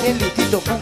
Kelly Tito Pum.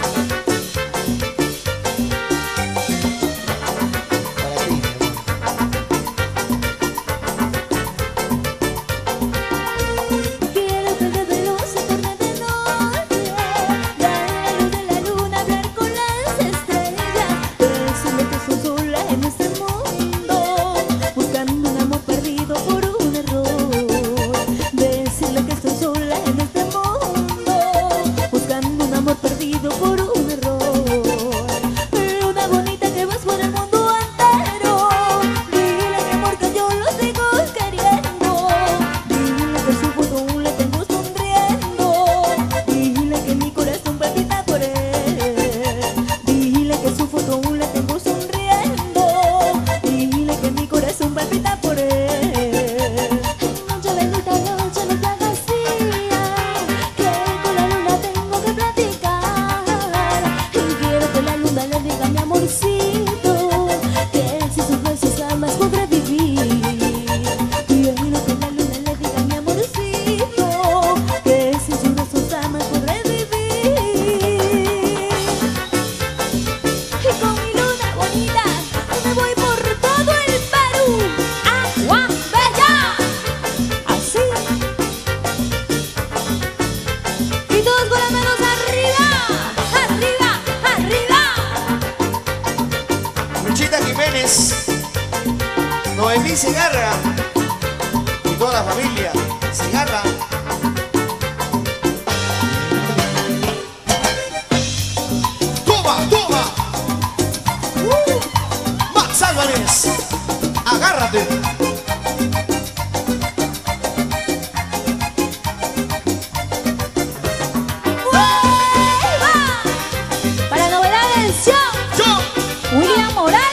Noemí Segarra y toda la familia Segarra. ¡Toma, toma! Max Álvarez, agárrate. Para novedad del show, William Morales.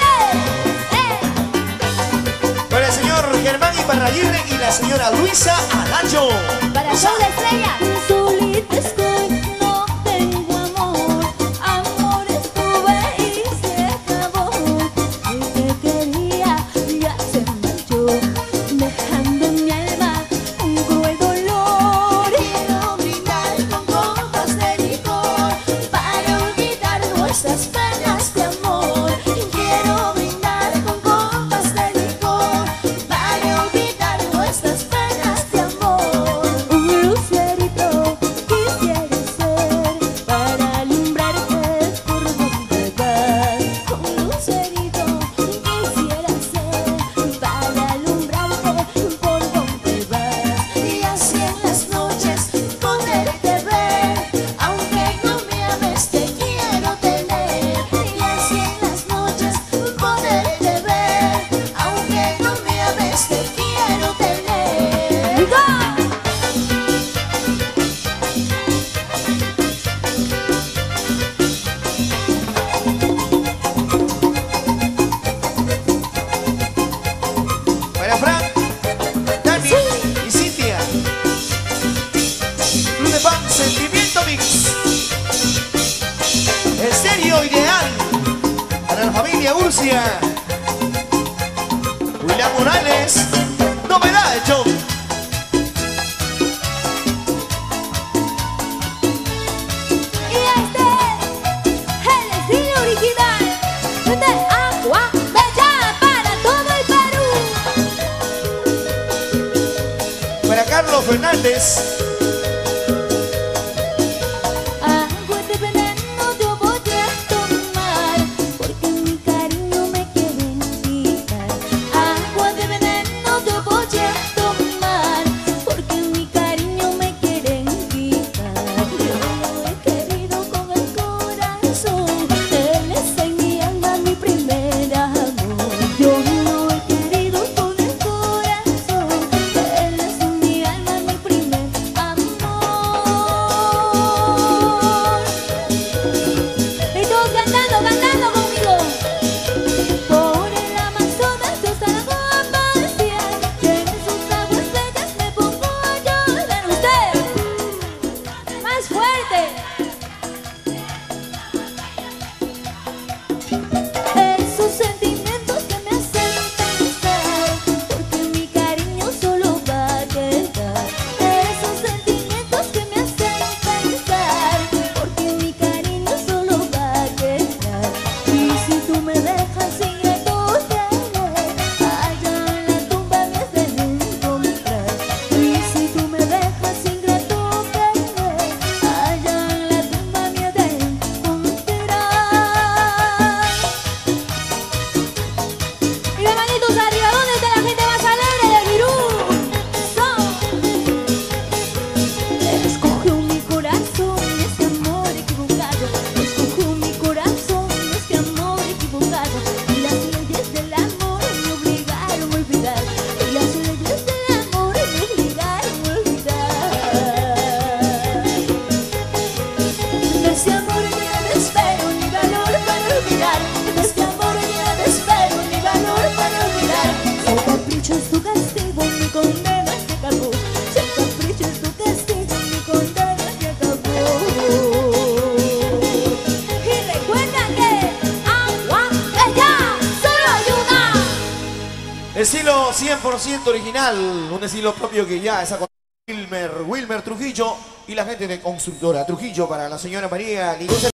Para el señor Germán Iparraguirre y la señora Luisa Alayo. Para show de estrella. Solita estoy, no tengo amor. Amor estuve y se acabó. El que quería ya se marchó, dejando en mi alma un cruel dolor. Quiero brindar con copas de licor para olvidar nuestras penas de amor. Quiero brindar con copas de licor para olvidar nuestras penas de amor. Un lucerito quisiera ser para alumbrarte por donde vas. Un lucerito quisiera ser para alumbrarte por donde vas. Y así en las noches poderte ver, aunque no me ames te quiero tener. Y así en las noches poderte ver, aunque no me ames te quiero tener. Para Frank, Dani y Cintia. Club de Fan Sentimiento Mix. Estéreo ideal para la familia Urcia. William Morales, novedad de show. Y este es el estilo original de Agua Bella para todo el Perú. Para Carlos Fernández. Agua de veneno yo voy a tomar, porque mi cariño me quieren quitar. Agua de veneno yo voy a tomar, porque mi cariño me quieren quitar. Yo lo he querido con el corazón, él es en mi alma mi primer amor. Yo lo he querido con el corazón, él es en mi alma mi primer amor. Y todos cantando conmigo. Por el Amazonas yo salgo a pasear, y en sus aguas bellas me pongo a llorar. Usted, más fuerte. Esos sentimientos que me hacen pensar, porque mi cariño solo va a quedar. Esos sentimientos que me hacen pensar, porque mi cariño estilo 100% original, un estilo propio que ya está con Wilmer Trujillo y la gente de Constructora Trujillo para la señora María Ligosa.